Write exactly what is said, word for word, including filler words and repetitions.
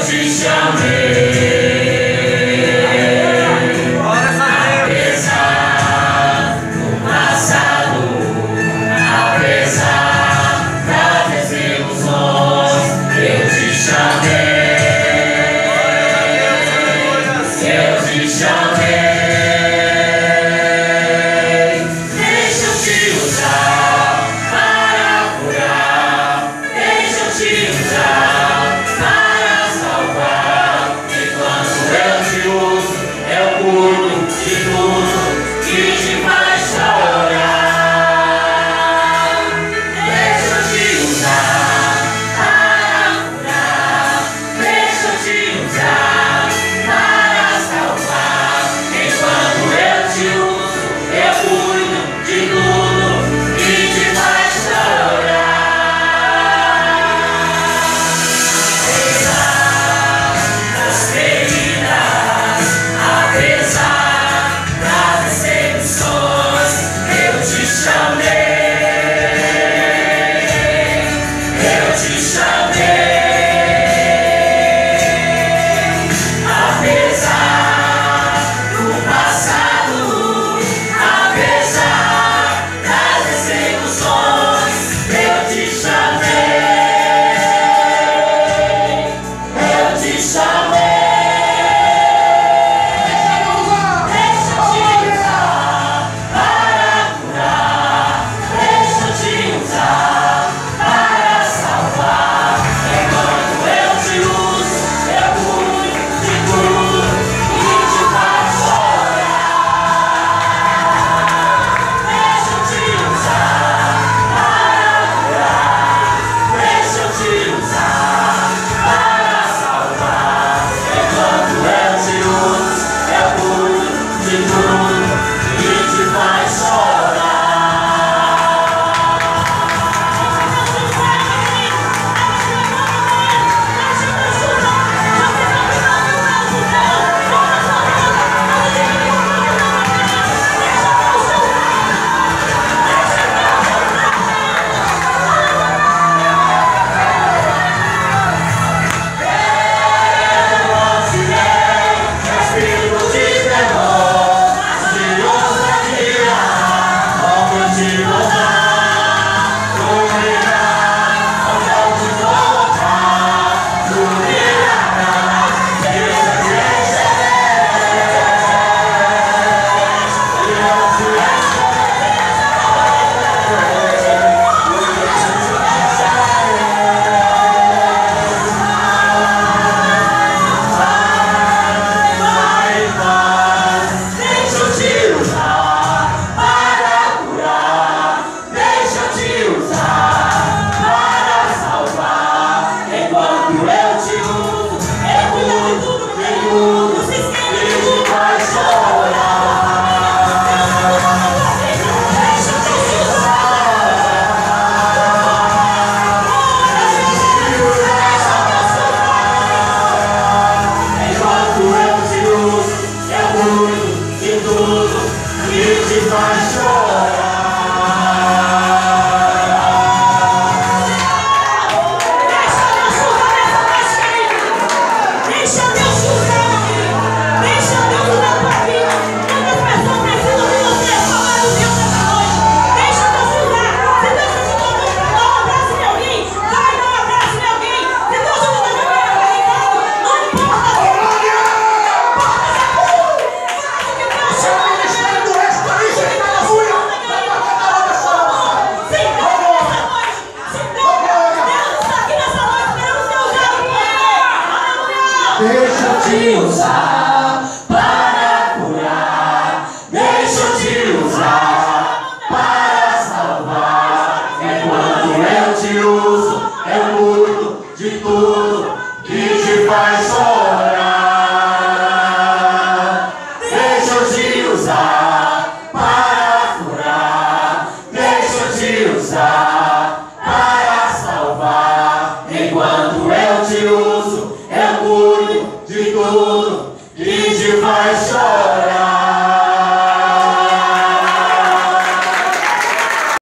te chamei. Apesar do passado, apesar das desilusões, eu te chamei. Eu te chamei. Deixa eu te usar para curar. Deixa eu te usar para salvar. Enquanto eu te uso, eu cuido de tudo que te faz chorar. Deixa eu te usar para curar. Deixa eu te usar para salvar. Enquanto eu te uso, eu cuido de tudo que te faz chorar. Das feridas, apesar das decepções, eu te chamei, eu te chamei. Apesar do passado, apesar das decepções, eu te chamei, eu te chamei. Deixa eu te usar para curar. Deixa eu te usar para salvar. Enquanto eu te uso, eu cuido de tudo que te faz chorar. Deixa eu te usar para curar. Deixa eu te usar para salvar. Enquanto eu te uso, eu cuido de tudo que te faz chorar. Espírito de temor, de ousadia, como te mostrar, duvidar, onde eu te colocar, duvidará, deixa de encher, e eu te Deixa eu te usar para curar. Deixa eu te usar para salvar. Enquanto eu te uso, eu cuido de tudo que te faz chorar. Deixa eu te usar. Enquanto eu te uso, eu cuido de tudo que te faz chorar. Deixa Deus usar essa noite, querido. Deixa Deus usar, meu querido. Deixa Deus usar a tua vida. Muitas pessoas precisam de você falar o Deus nessa noite. Deixa Deus usar. Se Deus te tocou para dar um abraço em alguém, vai dar um abraço em alguém. Se Deus te tocou para carregando, não importa. Não importa se é tudo. Faz o que Deus chama. Deixa eu te usar